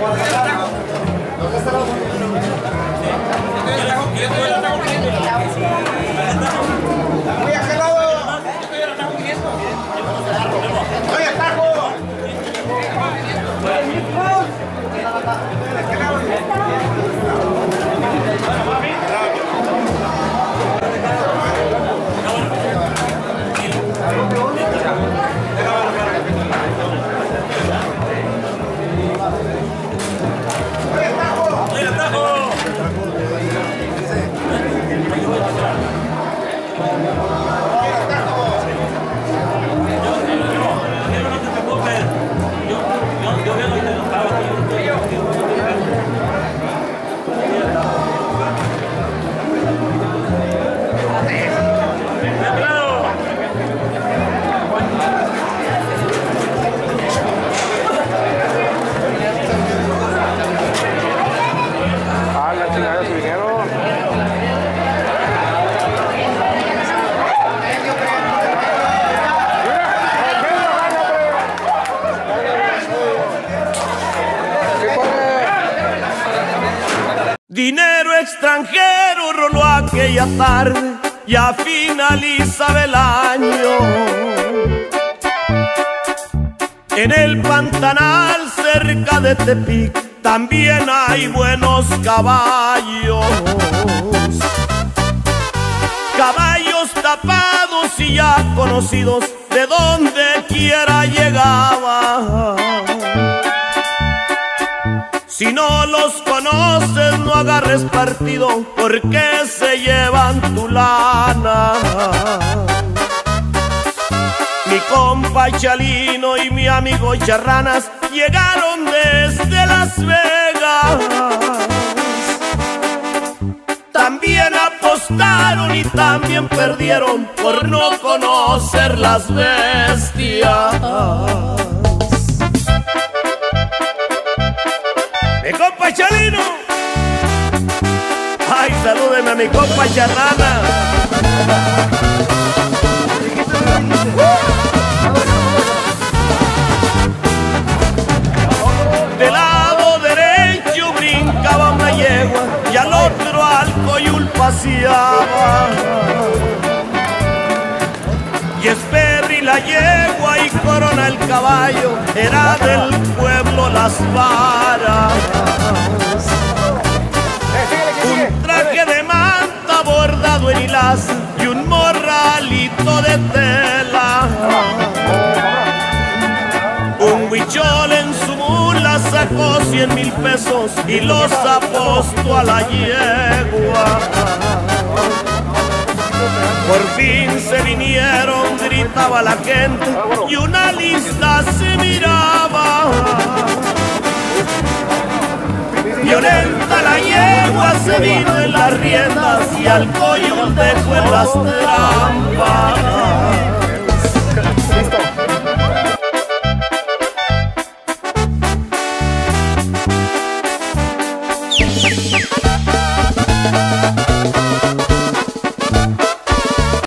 Dinero extranjero roló aquella tarde, ya finalizaba el año. En el Pantanal cerca de Tepic también hay buenos caballos. Caballos tapados y ya conocidos, de donde quiera llegaba. Si no los conoces, no agarres partido, porque se llevan tu lana. Mi compa Chalino y mi amigo Charranas llegaron desde Las Vegas. También apostaron y también perdieron por no conocer las bestias. Mi compa Chalino, ay, salúdeme a mi compa Charrana. Del lado derecho brincaba una yegua y al otro al coyul paseaba. Y Esperri la yegua y Corona el caballo, era del pueblo Las Varas. Un traje de manta bordado en hilaza y un morralito de tela. Un huichol en su mula sacó 100,000 pesos y los apostó a la yegua. Por fin se vinieron, gritaba la gente, y una lista se miraba. Violenta la yegua se vino en las riendas y al coyul dejó en las trampas.